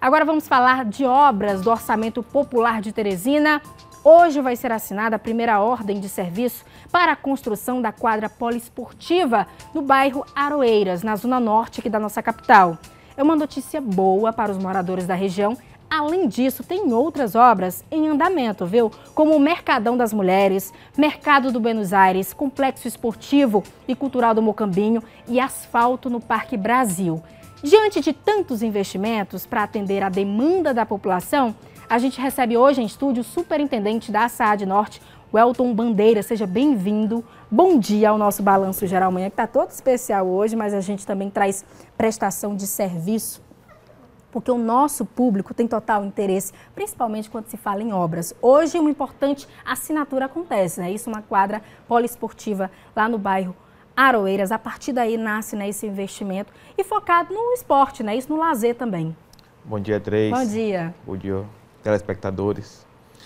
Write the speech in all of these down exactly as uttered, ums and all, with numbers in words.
Agora vamos falar de obras do Orçamento Popular de Teresina. Hoje vai ser assinada a primeira ordem de serviço para a construção da quadra poliesportiva no bairro Aroeiras, na zona norte aqui da nossa capital. É uma notícia boa para os moradores da região. Além disso, tem outras obras em andamento, viu? Como o Mercadão das Mulheres, Mercado do Buenos Aires, Complexo Esportivo e Cultural do Mocambinho e asfalto no Parque Brasil. Diante de tantos investimentos para atender a demanda da população, a gente recebe hoje em estúdio o superintendente da SAAD Norte, Welton Bandeira. Seja bem-vindo. Bom dia ao nosso Balanço Geral Manhã, que está todo especial hoje, mas a gente também traz prestação de serviço, porque o nosso público tem total interesse, principalmente quando se fala em obras. Hoje, uma importante assinatura acontece, né? Isso, uma quadra poliesportiva lá no bairro Aroeiras. A partir daí nasce, né, esse investimento e focado no esporte, né? Isso no lazer também. Bom dia, Três. Bom dia. Bom dia, telespectadores.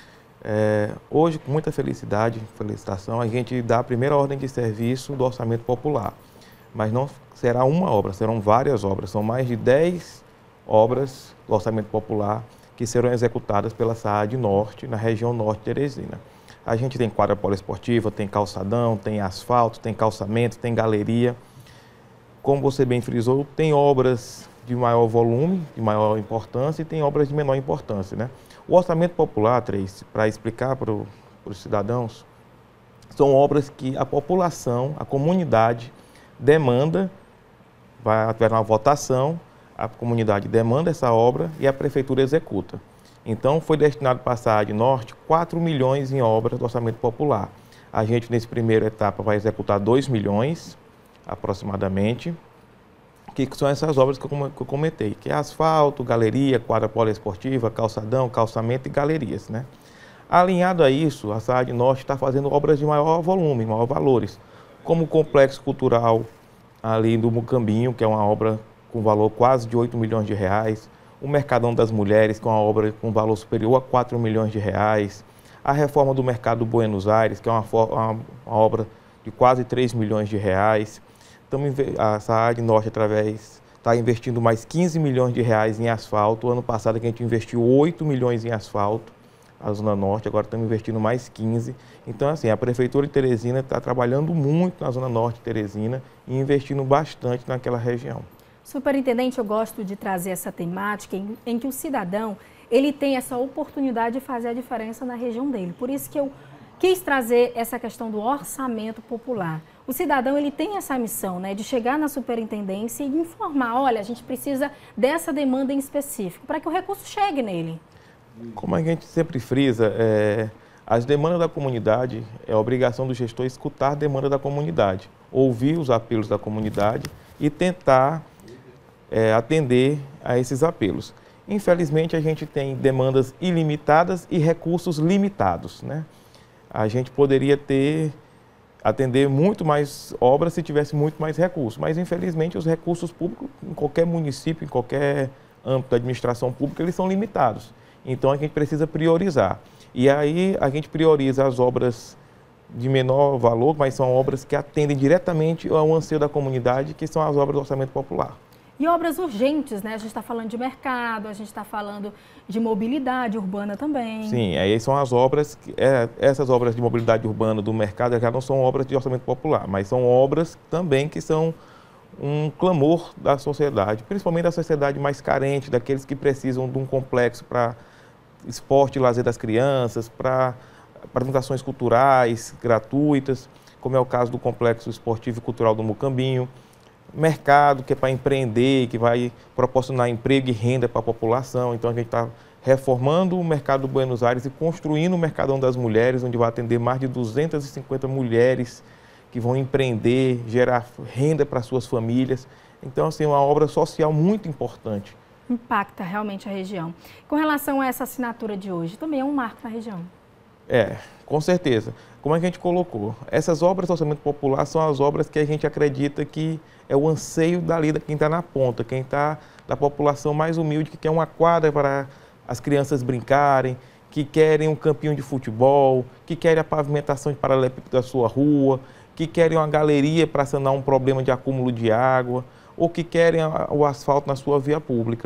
É, hoje, com muita felicidade, felicitação, a gente dá a primeira ordem de serviço do Orçamento Popular. Mas não será uma obra, serão várias obras. São mais de dez obras do Orçamento Popular que serão executadas pela SAAD Norte, na região norte de Teresina. A gente tem quadra poliesportiva, tem calçadão, tem asfalto, tem calçamento, tem galeria. Como você bem frisou, tem obras de maior volume, de maior importância, e tem obras de menor importância, né? O Orçamento Popular, Três, para explicar para, o, para os cidadãos, são obras que a população, a comunidade demanda, vai haver uma votação, a comunidade demanda essa obra e a prefeitura executa. Então, foi destinado para a SAAD Norte quatro milhões em obras do Orçamento Popular. A gente, nesse primeiro etapa, vai executar dois milhões, aproximadamente, que são essas obras que eu comentei, que é asfalto, galeria, quadra poliesportiva, calçadão, calçamento e galerias, né? Alinhado a isso, a SAAD Norte está fazendo obras de maior volume, maior valores, como o Complexo Cultural ali do Mocambinho, que é uma obra com valor quase de oito milhões de reais, o Mercadão das Mulheres, que é uma obra com valor superior a quatro milhões de reais, a reforma do Mercado do Buenos Aires, que é uma, uma, uma obra de quase três milhões de reais. Então, a SAAD Norte, através, está investindo mais quinze milhões de reais em asfalto. O ano passado a gente investiu oito milhões em asfalto, a Zona Norte, agora estamos investindo mais quinze. Então, assim, a Prefeitura de Teresina está trabalhando muito na Zona Norte de Teresina e investindo bastante naquela região. Superintendente, eu gosto de trazer essa temática em, em que o cidadão ele tem essa oportunidade de fazer a diferença na região dele. Por isso que eu quis trazer essa questão do orçamento popular. O cidadão ele tem essa missão, né, de chegar na superintendência e informar, olha, a gente precisa dessa demanda em específico, para que o recurso chegue nele. Como a gente sempre frisa, é, as demandas da comunidade, é obrigação do gestor escutar a demanda da comunidade, ouvir os apelos da comunidade e tentar É, atender a esses apelos. Infelizmente, a gente tem demandas ilimitadas e recursos limitados, né? A gente poderia ter, atender muito mais obras se tivesse muito mais recursos, mas infelizmente os recursos públicos, em qualquer município, em qualquer âmbito da administração pública, eles são limitados. Então, a gente precisa priorizar. E aí, a gente prioriza as obras de menor valor, mas são obras que atendem diretamente ao anseio da comunidade, que são as obras do Orçamento Popular. E obras urgentes, né? A gente está falando de mercado, a gente está falando de mobilidade urbana também. Sim, aí são as obras, é, essas obras de mobilidade urbana do mercado já não são obras de orçamento popular, mas são obras também que são um clamor da sociedade, principalmente da sociedade mais carente, daqueles que precisam de um complexo para esporte e lazer das crianças, para apresentações culturais gratuitas, como é o caso do Complexo Esportivo e Cultural do Mocambinho. Mercado, que é para empreender, que vai proporcionar emprego e renda para a população. Então, a gente está reformando o Mercado do Buenos Aires e construindo o Mercadão das Mulheres, onde vai atender mais de duzentas e cinquenta mulheres que vão empreender, gerar renda para suas famílias. Então, assim, é uma obra social muito importante. Impacta realmente a região. Com relação a essa assinatura de hoje, também é um marco na região. É, com certeza. Como a gente colocou, essas obras do Orçamento Popular são as obras que a gente acredita que é o anseio dali, de quem está na ponta, quem está da população mais humilde, que quer uma quadra para as crianças brincarem, que querem um campinho de futebol, que querem a pavimentação de paralelepípedo da sua rua, que querem uma galeria para sanar um problema de acúmulo de água, ou que querem o asfalto na sua via pública.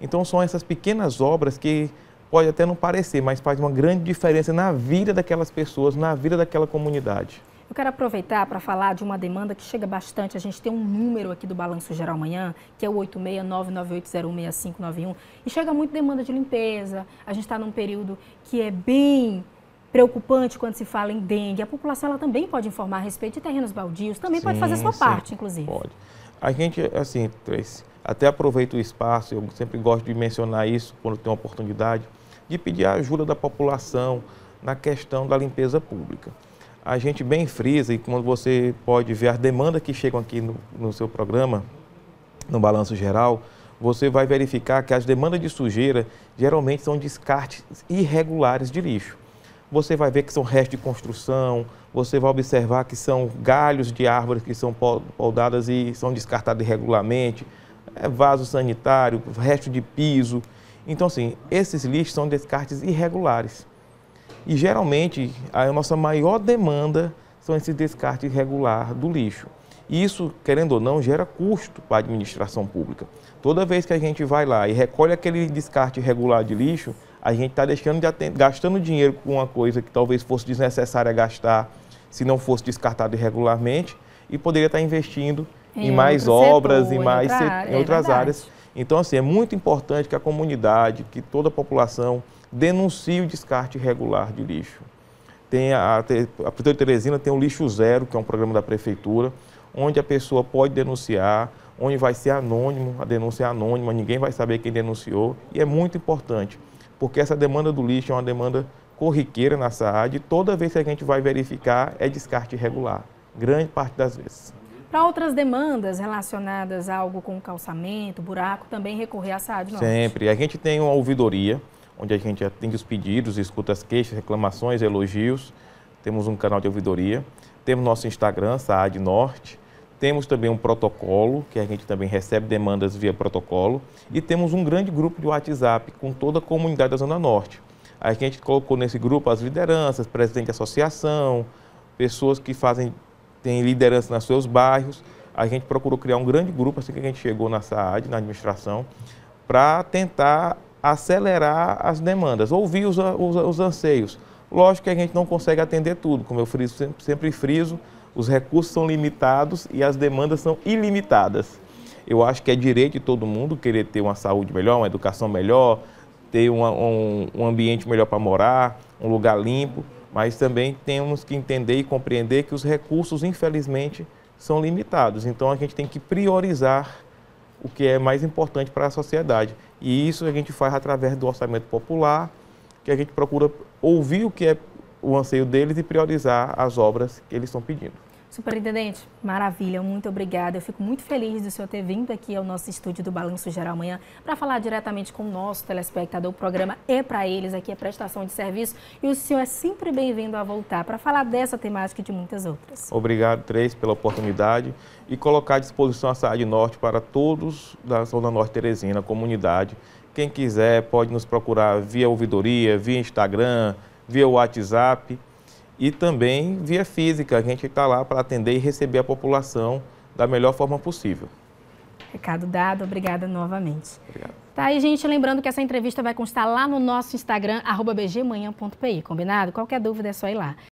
Então são essas pequenas obras que pode até não parecer, mas faz uma grande diferença na vida daquelas pessoas, na vida daquela comunidade. Eu quero aproveitar para falar de uma demanda que chega bastante. A gente tem um número aqui do Balanço Geral Amanhã, que é o oito seis nove nove oito zero um seis cinco nove um, e chega muito demanda de limpeza. A gente está num período que é bem preocupante quando se fala em dengue. A população ela também pode informar a respeito de terrenos baldios, também sim, pode fazer a sua sim, parte, inclusive. Pode. A gente, assim, Tracy, até aproveita o espaço, eu sempre gosto de mencionar isso quando tem uma oportunidade, de pedir a ajuda da população na questão da limpeza pública. A gente bem frisa, e quando você pode ver as demandas que chegam aqui no, no seu programa, no Balanço Geral, você vai verificar que as demandas de sujeira geralmente são descartes irregulares de lixo. Você vai ver que são restos de construção, você vai observar que são galhos de árvores que são podadas e são descartados irregularmente, é vaso sanitário, resto de piso. Então, assim, esses lixos são descartes irregulares. E, geralmente, a nossa maior demanda são esses descartes irregulares do lixo. E isso, querendo ou não, gera custo para a administração pública. Toda vez que a gente vai lá e recolhe aquele descarte irregular de lixo, a gente está deixando de atender, gastando dinheiro com uma coisa que talvez fosse desnecessária gastar se não fosse descartado irregularmente, e poderia estar investindo em, em mais obras, setor, em, mais em, outra área, em outras é áreas. Então, assim, é muito importante que a comunidade, que toda a população denuncie o descarte irregular de lixo. Tem a, a Prefeitura de Teresina tem o Lixo Zero, que é um programa da Prefeitura, onde a pessoa pode denunciar, onde vai ser anônimo, a denúncia é anônima, ninguém vai saber quem denunciou, e é muito importante, porque essa demanda do lixo é uma demanda corriqueira na SAAD, e toda vez que a gente vai verificar é descarte irregular, grande parte das vezes. Para outras demandas relacionadas a algo com calçamento, buraco, também recorrer à SAAD Norte? Sempre. A gente tem uma ouvidoria, onde a gente atende os pedidos, escuta as queixas, reclamações, elogios. Temos um canal de ouvidoria. Temos nosso Instagram, SAAD Norte. Temos também um protocolo, que a gente também recebe demandas via protocolo. E temos um grande grupo de WhatsApp com toda a comunidade da Zona Norte. A gente colocou nesse grupo as lideranças, presidente de associação, pessoas que fazem, têm liderança nos seus bairros. A gente procurou criar um grande grupo, assim que a gente chegou na SAAD, na administração, para tentar acelerar as demandas, ouvir os, os, os anseios. Lógico que a gente não consegue atender tudo, como eu friso, sempre, sempre friso, os recursos são limitados e as demandas são ilimitadas. Eu acho que é direito de todo mundo querer ter uma saúde melhor, uma educação melhor, ter uma, um, um ambiente melhor para morar, um lugar limpo, mas também temos que entender e compreender que os recursos, infelizmente, são limitados. Então a gente tem que priorizar o que é mais importante para a sociedade. E isso a gente faz através do orçamento popular, que a gente procura ouvir o que é o anseio deles e priorizar as obras que eles estão pedindo. Superintendente, maravilha, muito obrigada. Eu fico muito feliz do senhor ter vindo aqui ao nosso estúdio do Balanço Geral Amanhã para falar diretamente com o nosso telespectador. O programa é para eles, aqui é prestação de serviço, e o senhor é sempre bem-vindo a voltar para falar dessa temática e de muitas outras. Obrigado, Tracy, pela oportunidade e colocar à disposição a SAAD Norte para todos da Zona Norte Teresina, a comunidade. Quem quiser pode nos procurar via ouvidoria, via Instagram, via WhatsApp. E também via física, a gente está lá para atender e receber a população da melhor forma possível. Recado dado, obrigada novamente. Obrigado. Tá aí, gente, lembrando que essa entrevista vai constar lá no nosso Instagram, arroba b g manhã ponto p i, combinado? Qualquer dúvida é só ir lá.